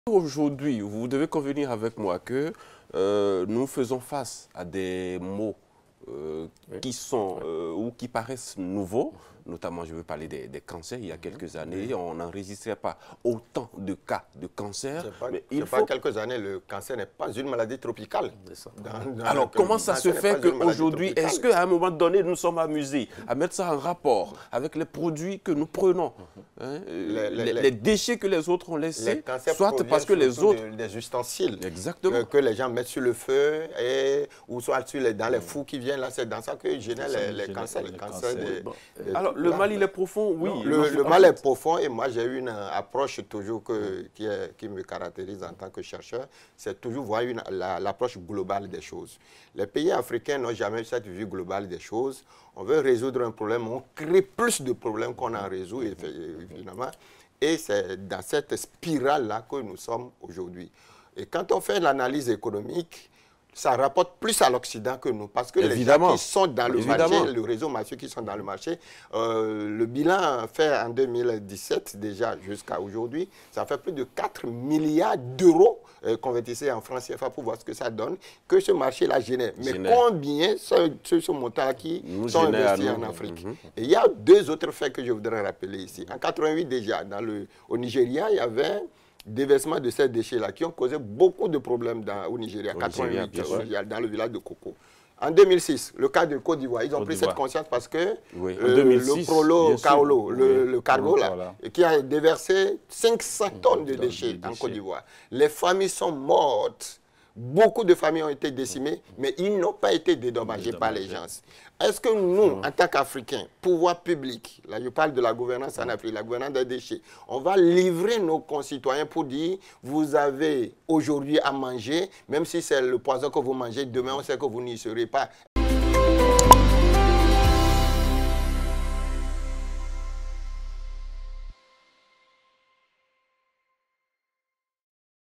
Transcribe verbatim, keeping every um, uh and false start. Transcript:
Aujourd'hui, vous devez convenir avec moi que euh, nous faisons face à des maux euh, oui. qui sont euh, ou qui paraissent nouveaux. Notamment, je veux parler des, des cancers. Il y a quelques années, oui. on n'enregistrait pas autant de cas de cancer. Pas, mais il faut... faut... pas quelques années, le cancer n'est pas une maladie tropicale. Dans, dans Alors, comment ça se fait qu'aujourd'hui, est-ce qu'à un moment donné, nous sommes amusés à mettre ça en rapport avec les produits que nous prenons, hein, les, les, les, les déchets que les autres ont laissés, soit parce que les autres... De, des ustensiles Exactement. Que, que les gens mettent sur le feu, et, ou soit sur les, dans les fous qui viennent là, c'est dans ça que génèrent les, les, les cancers. Les cancers des, bon. des Alors, le mal, il est profond, oui. Non, le, le mal est profond, et moi, j'ai une approche toujours que, qui, est, qui me caractérise en tant que chercheur, c'est toujours voir l'approche la, globale des choses. Les pays africains n'ont jamais cette vue globale des choses. On veut résoudre un problème, on crée plus de problèmes qu'on en résout, évidemment. Et c'est dans cette spirale-là que nous sommes aujourd'hui. Et quand on fait l'analyse économique, ça rapporte plus à l'Occident que nous. Parce que Évidemment. les gens qui sont dans le Évidemment. marché, le réseau mafieux qui sont dans le marché, euh, le bilan fait en deux mille dix-sept, déjà jusqu'à aujourd'hui, ça fait plus de quatre milliards d'euros euh, convertissés en francs C F A pour voir ce que ça donne, que ce marché-là génère. Mais génère. Combien ce, ce, ce montant-là qui nous sont investis en Afrique? Mm-hmm. Et il y a deux autres faits que je voudrais rappeler ici. En quatre-vingt-huit déjà, dans le, au Nigeria, il y avait... déversement de ces déchets-là qui ont causé beaucoup de problèmes dans, au Nigeria, au quatre-vingt-huit, Nigeria, dans le village de Koko. En deux mille six, le cas de Côte d'Ivoire, ils ont pris cette conscience parce que oui. euh, deux mille six, le Prolo Kaolo, oui. le, le cargo là, voilà. qui a déversé cinq cents tonnes de déchets de en Côte d'Ivoire. Les familles sont mortes. Beaucoup de familles ont été décimées, mais ils n'ont pas été dédommagés par les gens. Est-ce que nous, en tant qu'Africains, pouvoir public, là je parle de la gouvernance en Afrique, la gouvernance des déchets, on va livrer nos concitoyens pour dire, vous avez aujourd'hui à manger, même si c'est le poison que vous mangez, demain on sait que vous n'y serez pas.